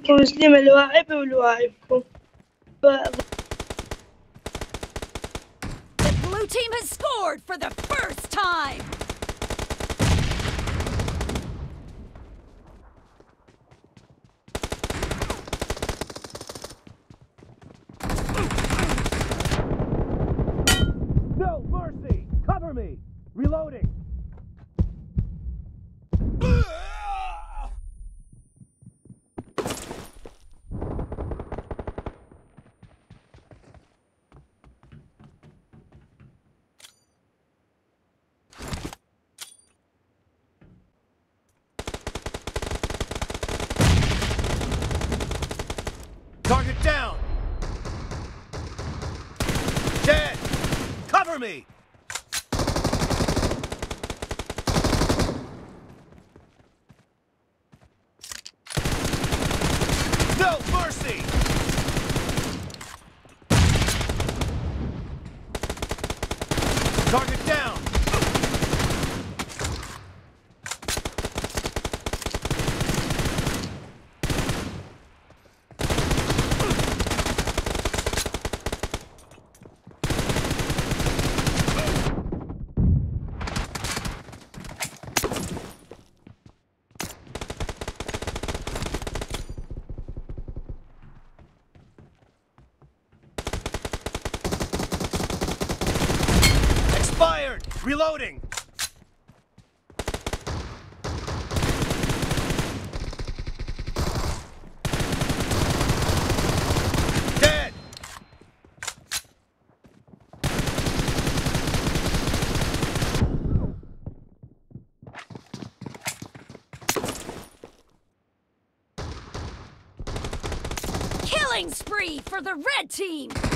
مسلمة لواعبي ولواعبكم. The blue team has scored for the first time! No mercy! Cover me! Reloading! Target down! Dead! Cover me! No mercy! Target down! Expired! Reloading! Dead! Killing spree for the red team!